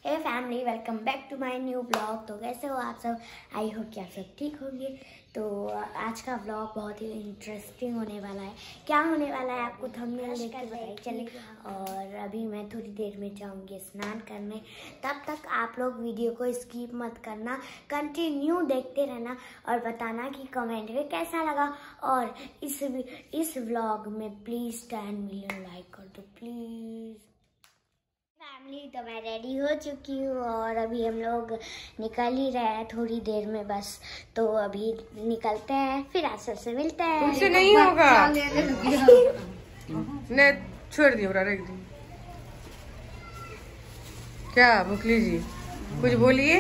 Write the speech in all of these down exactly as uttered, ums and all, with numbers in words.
Hey family, welcome back to my new blog. तो कैसे हो आप सब? आई होप कि आप सब ठीक होंगे। तो आज का ब्लॉग बहुत ही इंटरेस्टिंग होने वाला है। क्या होने वाला है आपको थंबनेल देख के पता ही चले। और अभी मैं थोड़ी देर में जाऊंगी स्नान करने। तब तक आप लोग वीडियो को स्किप मत करना, कंटिन्यू देखते रहना और बताना कि कमेंट में कैसा लगा। और इस इस व्लॉग में प्लीज़ टेन मिलियन लाइक कर दो प्लीज़। फैमिली, तो मैं रेडी हो चुकी हूँ और अभी हम लोग निकल ही रहे हैं थोड़ी देर में बस। तो अभी निकलते हैं, फिर आप सबसे मिलते हैं। तुमसे नहीं होगा। नहीं छोड़ दियो, रख दी। क्या बुकली जी कुछ बोलिए।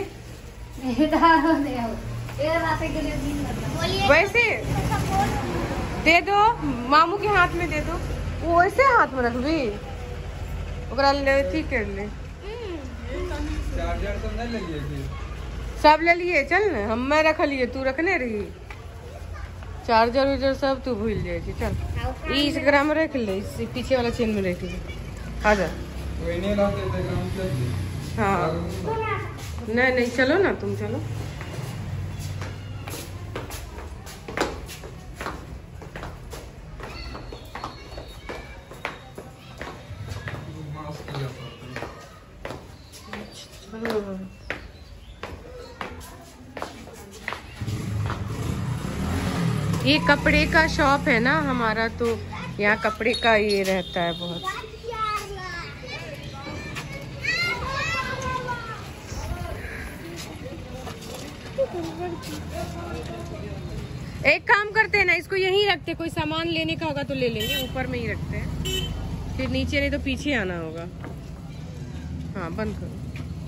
वैसे दे दो, मामू के हाथ में दे दो। वो वैसे हाथ में रख भी ठीक कर ले। चार्जर तो नहीं ले लिए? सब ले लिए। चल न, हम मैं रख लिए, तू रखने रही। चार्जर उर्जर सब तू भूल जाए। चल इस ग्राम में रख ले, इस पीछे वाला चेन में रख ले। आजा। हाँ नहीं नहीं, चलो ना तुम, चलो। ये कपड़े का शॉप है ना हमारा, तो यहाँ कपड़े का ये रहता है बहुत। एक काम करते हैं ना, इसको यहीं रखते। कोई सामान लेने का होगा तो ले लेंगे, ऊपर में ही रखते हैं। फिर नीचे नहीं तो पीछे आना होगा। हाँ बंद करो।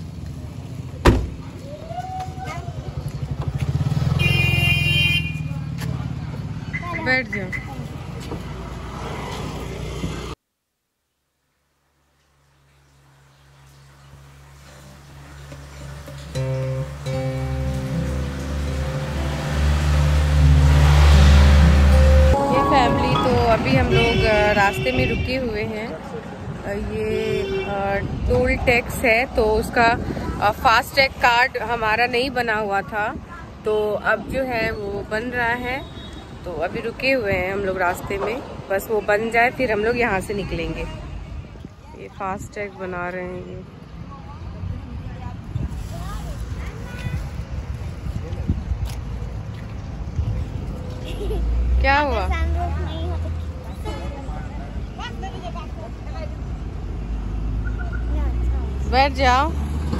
बैठ जाओ। ये फैमिली, तो अभी हम लोग रास्ते में रुके हुए हैं। ये टोल टैक्स है, तो उसका फास्ट टैग कार्ड हमारा नहीं बना हुआ था, तो अब जो है वो बन रहा है। तो अभी रुके हुए हैं हम लोग रास्ते में, बस वो बन जाए फिर हम लोग यहाँ से निकलेंगे। ये फास्ट टैग बना रहे हैं ये। क्या हुआ? बैठ जाओ।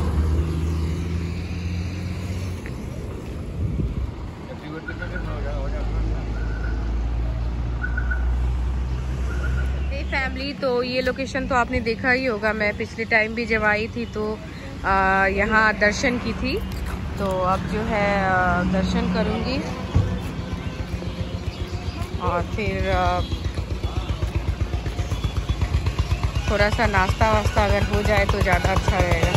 फैमिली, तो ये लोकेशन तो आपने देखा ही होगा। मैं पिछले टाइम भी जब आई थी तो आ, यहाँ दर्शन की थी। तो अब जो है आ, दर्शन करूँगी और फिर आ, थोड़ा सा नाश्ता वास्ता अगर हो जाए तो ज़्यादा अच्छा रहेगा।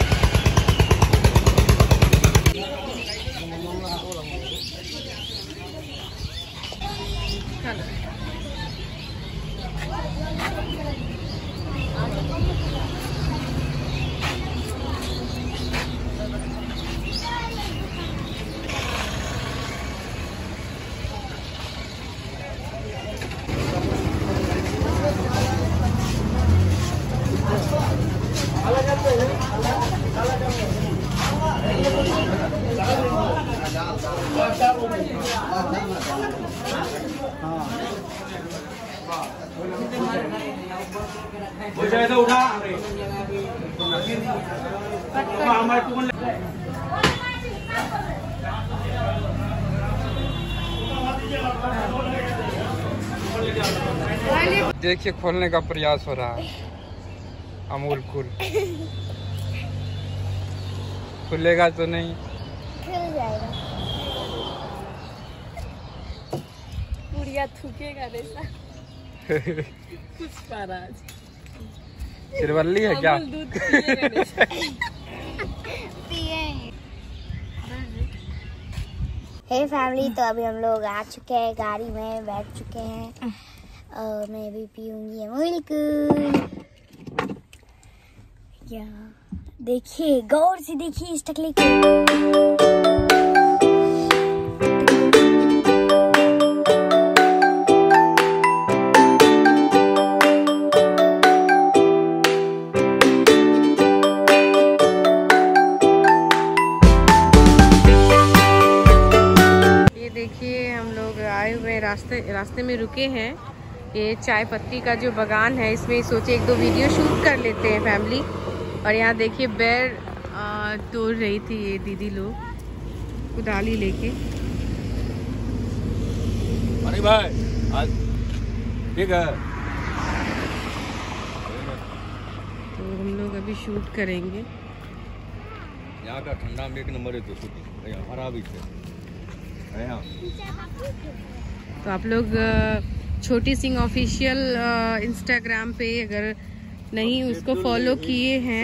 देखिए, खोलने का प्रयास हो रहा है। अमूल कूल खुलेगा तो नहीं? खुल जाएगा। पुड़िया थूकेगा जैसा। कुछ पाराज सिरवल्ली है क्या? दूध पिएगा हे फैमिली, तो अभी हम लोग आ चुके हैं, गाड़ी में बैठ चुके हैं और मैं भी पीऊंगी अमूल कूल। या देखिए, गौर से देखिए इस टकले को। देखिए हम लोग आए हुए रास्ते रास्ते में रुके हैं। ये चाय पत्ती का जो बागान है, इसमें सोचे एक दो वीडियो शूट कर लेते हैं फैमिली। और यहाँ देखिए बेर तोड़ रही थी ये दीदी लोग कुदाली लेके। अरे भाई आज ठीक है, तो हम लोग अभी शूट करेंगे। यहाँ का ठंडा में एक नंबर है तो शूटिंग हरा भी थे। तो आप लोग छोटी सिंह ऑफिशियल इंस्टाग्राम पे अगर नहीं उसको फॉलो किए हैं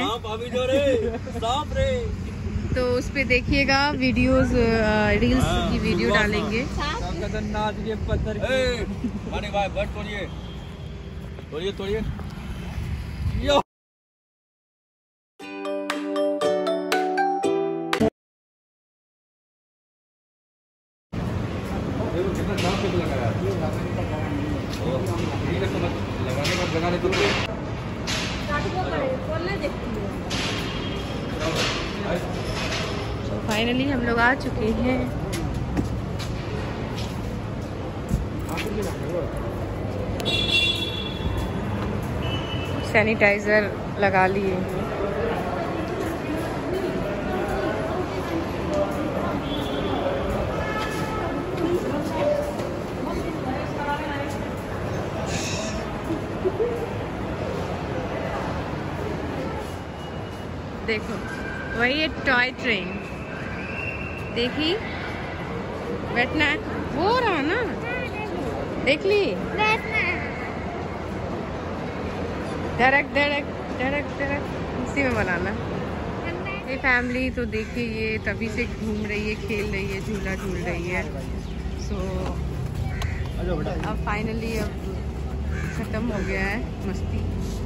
तो उस पे देखिएगा, वीडियोस रील्स की वीडियो डालेंगे। तोड़िए तोड़िए तोड़िए तो फाइनली हम लोग आ चुके हैं। सैनिटाइजर लगा लिए। देखो वही है टॉय ट्रेन, देखी बैठना है वो रहा ना, देख ली धड़क धड़क धड़क धड़क, इसी में बनाना। ये फैमिली तो देखिए ये तभी से घूम रही है, खेल रही है, झूला झूल रही है। सो अब फाइनली अब खत्म हो गया है मस्ती।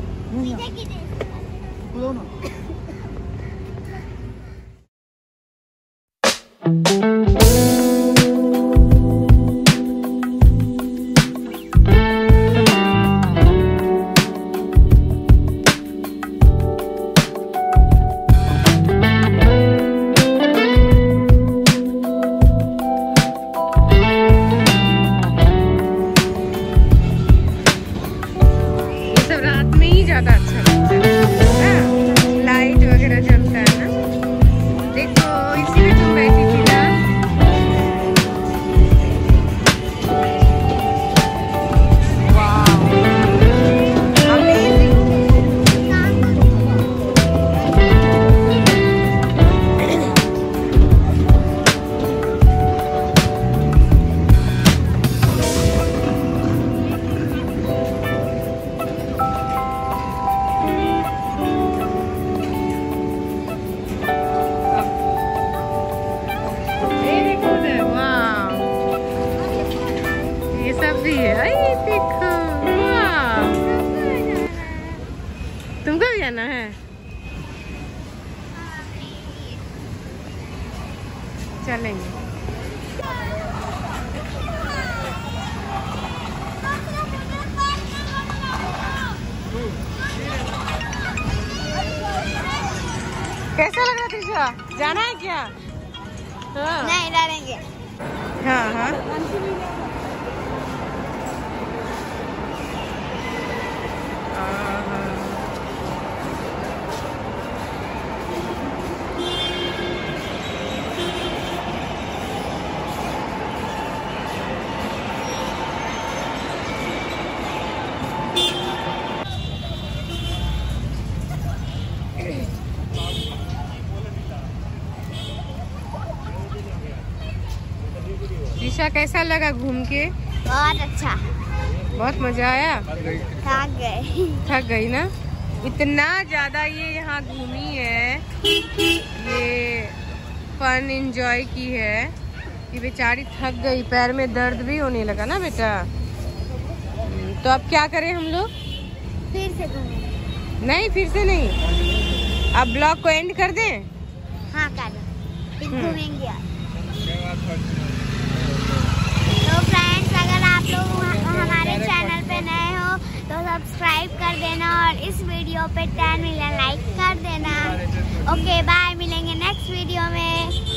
तुमको भी आना है? चलेंगे। कैसा लग रहा त्रिशा? जाना है क्या? हाँ। नहीं डालेंगे। हाँ हाँ त्रिशा कैसा लगा घूम के? बहुत अच्छा, बहुत मजा आया। थक गई थक गई ना? इतना ज्यादा ये यहाँ घूमी है, ये फन एंजॉय की है कि बेचारी थक गई, पैर में दर्द भी होने लगा ना बेटा। तो अब क्या करें हम लोग? फिर से घूमें? नहीं फिर से नहीं, अब ब्लॉग को एंड कर दें? हाँ कर दो, घूमेंगे यार। तो फ्रेंड्स, अगर आप लोग हमारे चैनल पे नए हो तो सब्सक्राइब कर देना और इस वीडियो पे टेन मिलियन लाइक कर देना। ओके बाय, मिलेंगे नेक्स्ट वीडियो में।